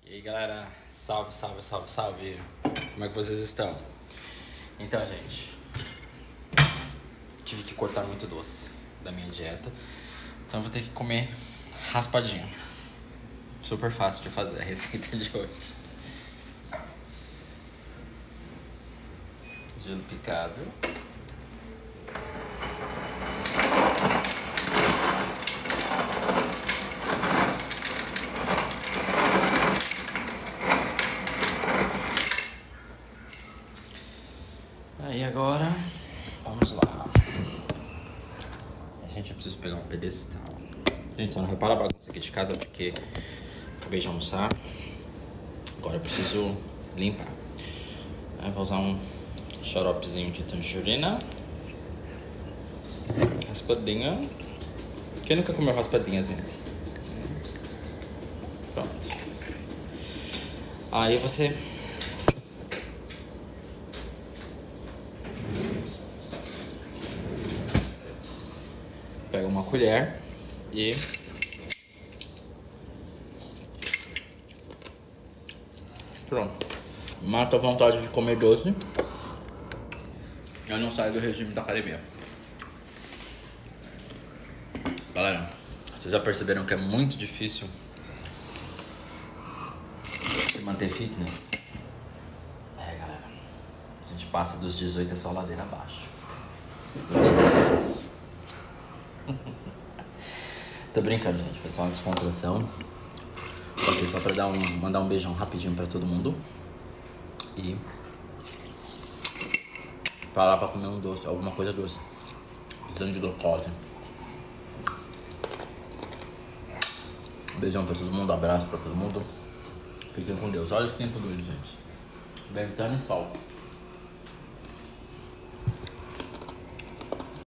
E aí galera, salve, salve, salve, salve. Como é que vocês estão? Então, gente, tive que cortar muito doce da minha dieta, então vou ter que comer raspadinho. Super fácil de fazer a receita de hoje. Gelo picado. Aí agora, vamos lá. A gente precisa pegar um pedestal. Gente, só não repara a bagunça aqui de casa porque acabei de almoçar. Agora eu preciso limpar. Aí vou usar um xaropezinho de tangerina. Raspadinha. Quem nunca comeu raspadinha, gente? Pronto. Aí você pega uma colher e pronto. Mata a vontade de comer doce. Eu não saio do regime da academia. Galera, vocês já perceberam que é muito difícil se manter fitness? Galera, a gente passa dos 18 é só ladeira abaixo. Vou dizer isso. Tô brincando, gente, foi só uma descontração. Passei só pra mandar um beijão rapidinho pra todo mundo. E parar pra comer um doce, alguma coisa doce. Precisando de glucose. Um beijão pra todo mundo, abraço pra todo mundo. Fiquem com Deus. Olha que tempo doido, gente. Ventana e sol.